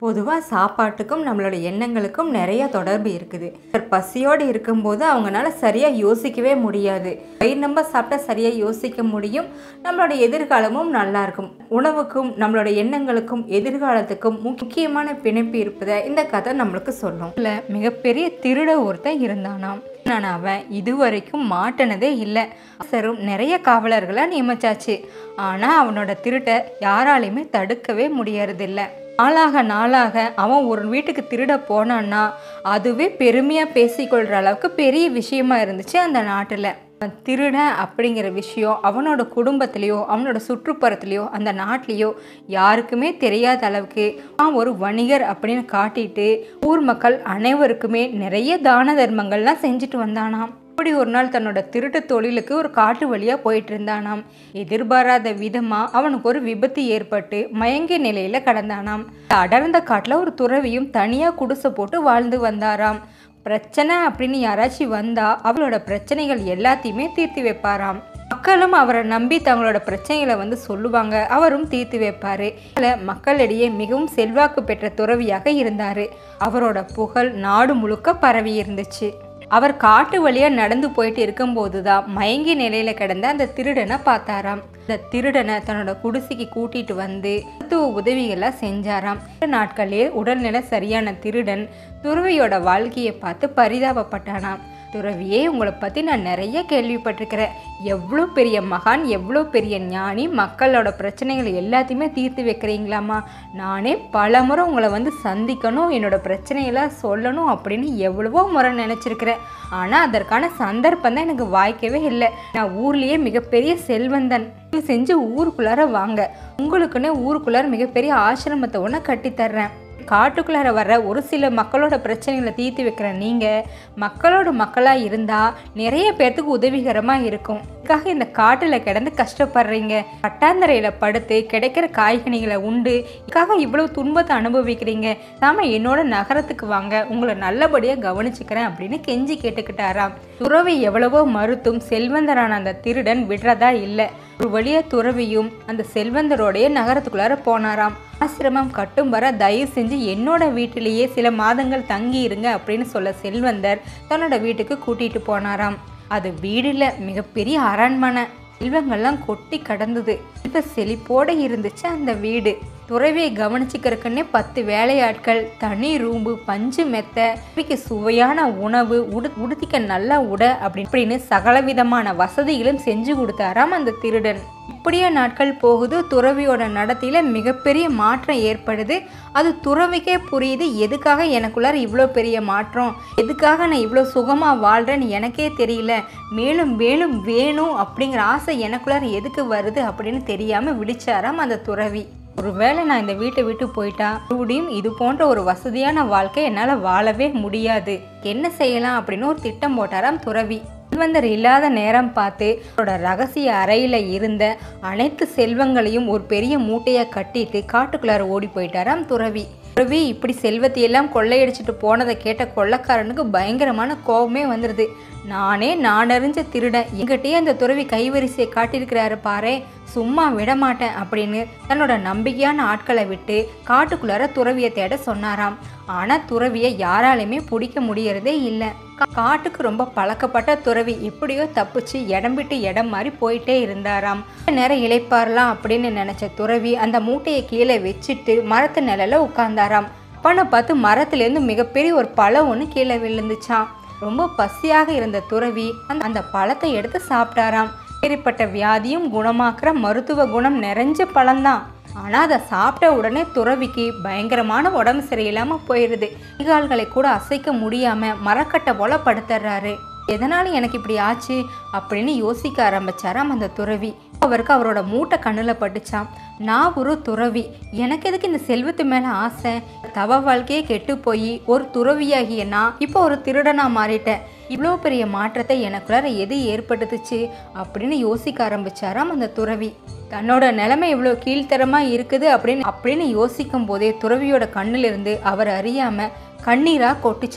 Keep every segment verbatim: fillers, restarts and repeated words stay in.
பொதுவாக சாப்பாட்டுக்கும் நம்மளோட எண்ணங்களுக்கும் நிறைய தொடர்பு இருக்குது. பசியோடு இருக்கும்போது அவங்களால சரியாக யோசிக்கவே முடியாது. வயிறு நம்ப சாப்பிட்டா சரியாக யோசிக்க முடியும். நம்மளோட எதிர்காலமும் நல்லா இருக்கும். உணவுக்கும் நம்மளோட எண்ணங்களுக்கும் எதிர்காலத்துக்கும் முக்கியமான பிணைப்பு இருப்பதை இந்த கதை நம்மளுக்கு சொல்லும். இல்லை, மிகப்பெரிய திருட ஒருத்தன் இருந்தானாம். நான் அவன் இதுவரைக்கும் மாட்டினதே இல்லை. சரும் நிறைய காவலர்களை நியமிச்சாச்சு. ஆனால் அவனோட திருட்டை யாராலையுமே தடுக்கவே முடியறதில்லை. நாளாக நாளாக அவன் ஒரு வீட்டுக்கு திருட போனான்னா அதுவே பெருமையாக பேசிக்கொள்கிற அளவுக்கு பெரிய விஷயமா இருந்துச்சு அந்த நாட்டில். திருட அப்படிங்கிற விஷயம் அவனோட குடும்பத்திலையோ அவனோட சுற்றுப்புறத்துலையோ அந்த நாட்டிலையோ யாருக்குமே தெரியாத அளவுக்கு அவன் ஒரு வணிகர் அப்படின்னு காட்டிட்டு ஊர் மக்கள் அனைவருக்குமே நிறைய தான தர்மங்கள்லாம் செஞ்சுட்டு வந்தானாம். அப்படி ஒரு நாள் தன்னோட திருட்டு தொழிலுக்கு ஒரு காட்டு வழியாக போயிட்டு இருந்தானாம். எதிர்பாராத விதமாக அவனுக்கு ஒரு விபத்து ஏற்பட்டு மயங்கிய நிலையில் கடந்தானாம். அடர்ந்த காட்டில் ஒரு துறவியும் தனியாக குடிசை போட்டு வாழ்ந்து வந்தாராம். பிரச்சனை அப்படின்னு யாராச்சும் வந்தால் அவளோட பிரச்சனைகள் எல்லாத்தையுமே தீர்த்து வைப்பாராம். மக்களும் அவரை நம்பி தங்களோட பிரச்சனைகளை வந்து சொல்லுவாங்க. அவரும் தீர்த்து வைப்பார். மக்களிடையே மிகவும் செல்வாக்கு பெற்ற துறவியாக இருந்தார். அவரோட புகழ் நாடு முழுக்க பரவி இருந்துச்சு. அவர் காட்டு வழியாக நடந்து போயிட்டு இருக்கும்போது தான் மயங்கி நிலையில கிடந்த அந்த திருடனை பார்த்தாராம். இந்த திருடனை தன்னோட குடிசைக்கு கூட்டிட்டு வந்து மருத்துவ உதவிகளாக செஞ்சாராம். நாட்களில் உடல்நிலை சரியான திருடன் துறவியோட வாழ்க்கையை பார்த்து பரிதாபப்பட்டானாம். துறவியே, உங்களை பற்றி நான் நிறைய கேள்விப்பட்டிருக்கிறேன். எவ்வளோ பெரிய மகான், எவ்வளோ பெரிய ஞானி, மக்களோட பிரச்சனைகளை எல்லாத்தையுமே தீர்த்து வைக்கிறீங்களாமா. நானே பல முறை உங்களை வந்து சந்திக்கணும், என்னோட பிரச்சனையெல்லாம் சொல்லணும் அப்படின்னு எவ்வளவோ முறை நினச்சிருக்கிறேன். ஆனால் அதற்கான சந்தர்ப்பம் தான் எனக்கு வாய்க்கவே இல்லை. நான் ஊர்லேயே மிகப்பெரிய செல்வந்தன். செஞ்சு ஊருக்குள்ளார வாங்க, உங்களுக்குன்னே ஊருக்குள்ளார மிகப்பெரிய ஆசிரமத்தை ஒன்று கட்டித்தர்றேன். காட்டுக்குள்ளார வர்ற ஒரு சில மக்களோட பிரச்சனைகளை தீர்த்து வைக்கிற நீங்கள் மக்களோட மக்களாக இருந்தால் நிறைய பேர்த்துக்கு உதவிகரமாக இருக்கும். இதுக்காக இந்த காட்டில் கிடந்து கஷ்டப்படுறீங்க, கட்டாந்தரையில் படுத்து கிடைக்கிற காய்கனிகளை உண்டு இதுக்காக இவ்வளோ துன்பத்தை அனுபவிக்கிறீங்க. நாம என்னோட நகரத்துக்கு வாங்க, உங்களை நல்லபடியாக கவனிச்சுக்கிறேன் அப்படின்னு கெஞ்சி கேட்டுக்கிட்டாராம். துறவி எவ்வளவோ மறுத்தும் செல்வந்தரான அந்த திருடன் விடுறதா இல்லை. ஒரு வழியா துறவியும் அந்த செல்வந்தரோடைய நகரத்துக்குள்ளார போனாராம். ஆசிரமம் கட்டும் வர தயவு செஞ்சு என்னோட வீட்டிலேயே சில மாதங்கள் தங்கி இருங்க அப்படின்னு சொல்ல செல்வந்தர் தன்னோட வீட்டுக்கு கூட்டிட்டு போனாராம். அது வீடுல மிகப்பெரிய அரண்மனை. செல்வங்கள்லாம் கொட்டி கடந்தது. இப்ப செழிப்போட இருந்துச்சு அந்த வீடு. துறவியை கவனிச்சுக்கிறதுக்குன்னே பத்து வேலையாட்கள், தனி ரூம்பு, பஞ்சு மெத்த, சுவையான உணவு, உடு உடுத்திக்க நல்ல உடை அப்படின்னு சகலவிதமான வசதிகளும் செஞ்சு கொடுத்தாராம் அந்த திருடன். இப்படியே நாட்கள் போகுது. துறவியோட நடத்தையில மிகப்பெரிய மாற்றம் ஏற்படுது. அது துறவிக்கே புரியுது, எதுக்காக எனக்குள்ளார இவ்வளோ பெரிய மாற்றம், எதுக்காக நான் இவ்வளோ சுகமாக வாழ்கிறேன்னு எனக்கே தெரியல, மேலும் மேலும் வேணும் அப்படிங்கிற ஆசை எனக்குள்ளார எதுக்கு வருது அப்படின்னு தெரியாமல் விழிச்சாராம் அந்த துறவி. ஒருவேளை நான் இந்த வீட்டை விட்டு போயிட்டா மறுபடியும் இது போன்ற ஒரு வசதியான வாழ்க்கை என்னால் வாழவே முடியாது. என்ன செய்யலாம் அப்படின்னு ஒரு திட்டம் போட்டாராம் துறவி. செல்வந்தர் இல்லாத நேரம் பார்த்து அவரோட ரகசிய அறையில் இருந்த அனைத்து செல்வங்களையும் ஒரு பெரிய மூட்டையாக கட்டிட்டு காட்டுக்குள்ளார ஓடி போயிட்டாராம் துறவி. துறவி இப்படி செல்வத்தையெல்லாம் கொள்ளையடிச்சிட்டு போனதை கேட்ட கொள்ளைக்காரனுக்கு பயங்கரமான கோபமே வந்துடுது. நானே நானறிஞ்ச திருடன், எங்கிட்டயே அந்த துறவி கைவரிசையை காட்டியிருக்கிறாரு பாரு, சும்மா விட மாட்டேன் அப்படின்னு தன்னோட நம்பிக்கையான ஆட்களை விட்டு காட்டுக்குள்ளார துறவியை தேட சொன்னாராம். ஆனால் துறவியை யாராலையுமே பிடிக்க முடியறதே இல்லை. காட்டுக்கு ரொம்ப பழக்கப்பட்ட துறவி எப்படியோ தப்பிச்சு இடம் விட்டு இடம் மாதிரி போயிட்டே இருந்தாராம். நேரம் இளைப்பாரலாம் அப்படின்னு நினைச்ச துறவி அந்த மூட்டையை கீழே வச்சுட்டு மரத்து நிழல உட்கார்ந்தாராம். அப்பனை பார்த்து மரத்துலேருந்து மிகப்பெரிய ஒரு பழம் ஒன்று கீழே விழுந்துச்சான். ரொம்ப பசியாக இருந்த துறவி அந்த பழத்தை எடுத்து சாப்பிட்டாராம். ஏற்பட்ட வியாதியும் குணமாக்குற மருத்துவ குணம் நிறைஞ்ச பழம்தான். ஆனால் அதை சாப்பிட்ட உடனே துறவிக்கு பயங்கரமான உடம்பு சரியில்லாமல் போயிடுது. கைகால்களை கூட அசைக்க முடியாமல் மரக்கட்டை போல படுத்துறாரு. எதனால எனக்கு இப்படி ஆச்சு அப்படின்னு யோசிக்க ஆரம்பிச்சாராம் அந்த துறவி. அவருக்கு அவரோட மூட்டை கண்ணில் பட்டுச்சான். நான் ஒரு துறவி, எனக்கு எதுக்கு இந்த செல்வத்து மேலே ஆசை? தவ வாழ்க்கையே கெட்டு போய் ஒரு துறவியாகிய நான் இப்போ ஒரு திருடனா மாறிட்டேன். இவ்வளோ பெரிய மாற்றத்தை எனக்குள்ளார எது ஏற்படுத்துச்சு அப்படின்னு யோசிக்க ஆரம்பிச்சாராம் அந்த துறவி. தன்னோட நிலைமை இவ்வளோ கீழ்த்தரமாக இருக்குது அப்படின்னு அப்படின்னு யோசிக்கும் போதே துறவியோட கண்ணிலிருந்து அவர் அறியாம கண்ணீராக கொட்டுச்சான்.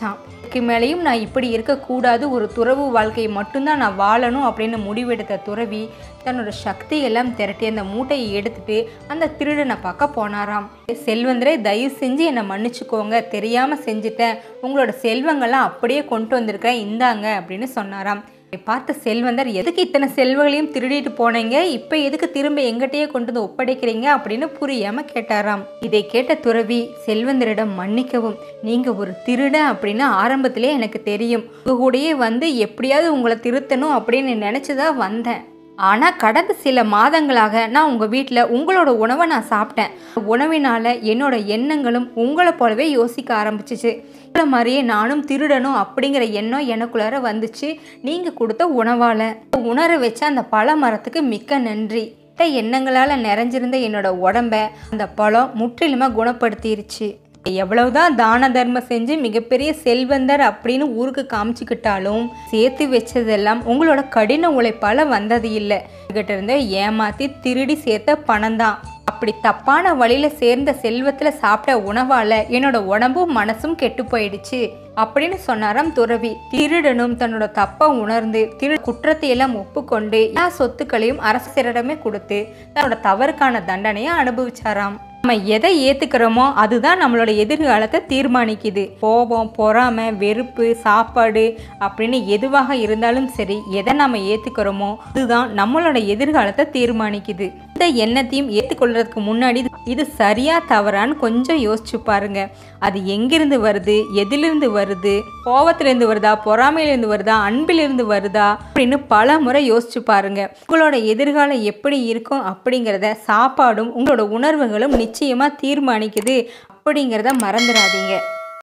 இதுக்கு மேலேயும் நான் இப்படி இருக்கக்கூடாது, ஒரு துறவு வாழ்க்கையை மட்டும்தான் நான் வாழணும் அப்படின்னு முடிவெடுத்த துறவி தன்னோட சக்தியெல்லாம் திரட்டி அந்த மூட்டையை எடுத்துட்டு அந்த திருடனை பார்க்க போனாராம். செல்வந்தரே, தயவு செஞ்சு என்னை மன்னிச்சுக்கோங்க, தெரியாமல் செஞ்சுட்டேன், உங்களோட செல்வங்கள்லாம் அப்படியே கொண்டு வந்திருக்கேன், இந்தாங்க அப்படின்னு சொன்னாராம். பார்த்த செல்வந்தர், எதுக்கு இத்தனை செல்வங்களையும் திருடிட்டு போனீங்க, இப்போ எதுக்கு திரும்ப எங்கிட்டயே கொண்டு வந்து ஒப்படைக்கிறீங்க அப்படின்னு புரியாம கேட்டாராம். இதை கேட்ட துறவி செல்வந்தரிடம், மன்னிக்கவும், நீங்க ஒரு திருடன் அப்படின்னு ஆரம்பத்திலே எனக்கு தெரியும், உங்க கூடயே வந்து எப்படியாவது உங்களை திருத்தணும் அப்படின்னு நினைச்சுதான் வந்தேன். ஆனால் கடந்த சில மாதங்களாக நான் உங்கள் வீட்டில் உங்களோட உணவை நான் சாப்பிட்டேன். உணவினால் என்னோட எண்ணங்களும் உங்களை போலவே யோசிக்க ஆரம்பிச்சிச்சு. இவ்வளோ மாதிரியே நானும் திருடணும் அப்படிங்கிற எண்ணம் எனக்குள்ளார வந்துச்சு. நீங்கள் கொடுத்த உணவால் உணர வச்ச அந்த பழ மரத்துக்கு மிக்க நன்றி. எண்ணங்களால் நிறைஞ்சிருந்த என்னோட உடம்ப அந்த பழம் முற்றிலுமாக குணப்படுத்திருச்சு. எவ்வளவுதான் தான தர்மம் செஞ்சு மிகப்பெரிய செல்வந்தர் அப்படின்னு ஊருக்கு காமிச்சுக்கிட்டாலும் சேர்த்து வச்சதெல்லாம் உங்களோட கடின உழைப்பால வந்தது இல்லை. கிட்ட இருந்து ஏமாத்தி திருடி சேர்த்த பணம் தான். அப்படி தப்பான வழியில சேர்ந்த செல்வத்துல சாப்பிட்ட உணவால என்னோட உடம்பும் மனசும் கெட்டு போயிடுச்சு அப்படின்னு சொன்னாராம் துறவி. திருடனும் தன்னோட தப்பை உணர்ந்து திரு குற்றத்தை எல்லாம் ஒப்புக்கொண்டு எல்லா சொத்துக்களையும் அரசரிடமே கொடுத்து தன்னோட தவறுக்கான தண்டனையை அனுபவிச்சாராம். நம்ம எதை ஏத்துக்கிறோமோ அதுதான் நம்மளோட எதிர்காலத்தை தீர்மானிக்குது. கோபம், பொறாமை, வெறுப்பு, சாப்பாடு அப்படின்னு எதுவாக இருந்தாலும் சரி, எதை நம்ம ஏத்துக்கிறோமோ அதுதான் நம்மளோட எதிர்காலத்தை தீர்மானிக்குது. இந்த எண்ணத்தையும் ஏற்றுக்கொள்றதுக்கு முன்னாடி இது சரியா தவறான்னு கொஞ்சம் யோசிச்சு பாருங்க. அது எங்கிருந்து வருது, எதிலிருந்து வருது, கோபத்திலிருந்து வருதா, பொறாமையிலிருந்து வருதா, அன்பிலிருந்து வருதா அப்படின்னு பல முறை யோசிச்சு பாருங்க. உங்களோட எதிர்காலம் எப்படி இருக்கும் அப்படிங்கிறத சாப்பாடும் உங்களோட உணர்வுகளும் நிச்சயமா தீர்மானிக்குது அப்படிங்கிறத மறந்துடாதீங்க.